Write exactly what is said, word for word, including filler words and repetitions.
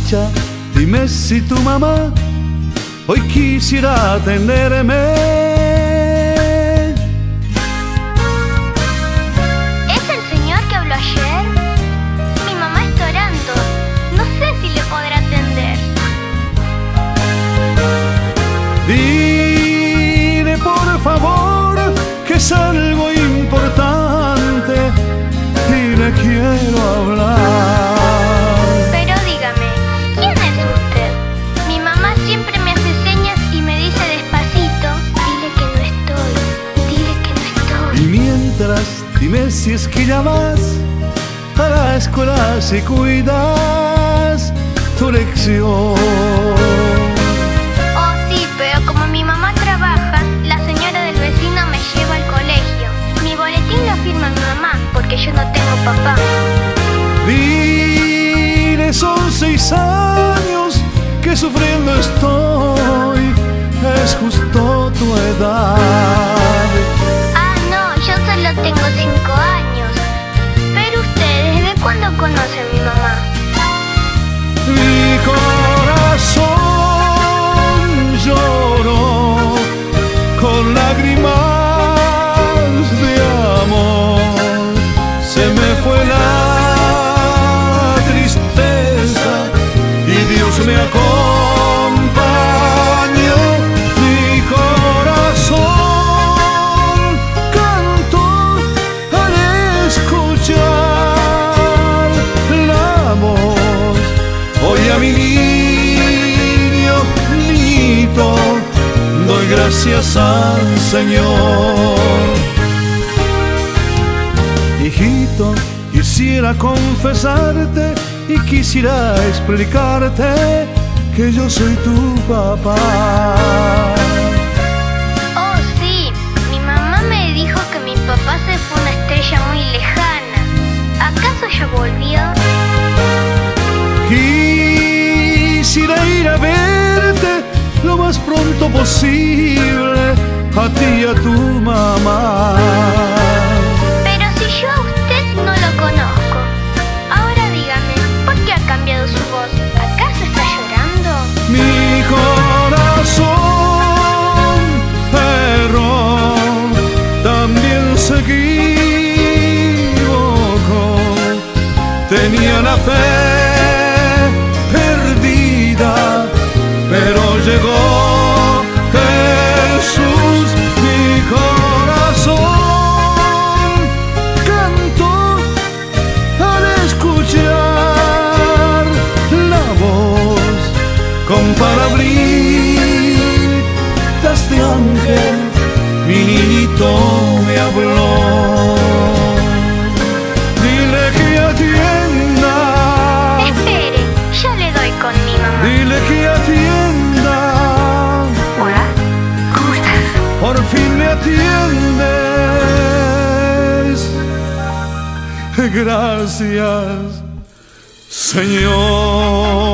dicha, dime si tu mamá hoy quisiera atenderme. ¿Es el señor que habló ayer? Mi mamá está orando. No sé si le podrá atender. Dile por favor que es algo importante y le quiero hablar. Pero dígame, ¿quién es usted? Mi mamá siempre me hace señas y me dice despacito: dile que no estoy, dile que no estoy. Y mientras, dime si es que ya vas a la escuela, si cuidas tu lección. Oh sí, pero como mi mamá trabaja, la señora del vecino me lleva al colegio. Mi boletín lo firma mi mamá porque yo no tengo papá. Dile, son seis años que sufriendo estoy, es justo tu edad. Ah, no, yo solo tengo cinco años. Pero usted, ¿desde cuándo conoce a mi mamá? Mi corazón lloró con lágrimas de amor. Se me fue la tristeza y Dios me acompañó. Mi corazón cantó al escuchar la voz. Hoy a mi niño, niñito, doy gracias al Señor. Hijito, quisiera confesarte y quisiera explicarte que yo soy tu papá. Oh sí, mi mamá me dijo que mi papá se fue a una estrella muy lejana. ¿Acaso ya volvió? Quisiera ir a verte lo más pronto posible, a ti y a tu mamá. Pero si yo a usted no lo conozco. Ahora dígame, ¿por qué ha cambiado su voz? ¿Acaso está llorando? Mi corazón erró, también se equivocó. Tenía la fe perdida, pero llegó Jesús. Mi corazón cantó al escuchar la voz, con palabritas de ángel mi niñito me habló. Dile que atienda, Espere, yo le doy con mi mamá. dile que atienda. Hola, ¿cómo estás? Por fin me atiendes. Gracias, Señor.